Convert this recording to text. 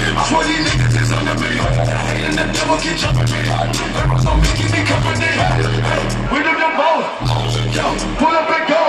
20 niggas is under me. And the devil keep jumping me. There was no making me company. We do the most. Yo, pull up and go.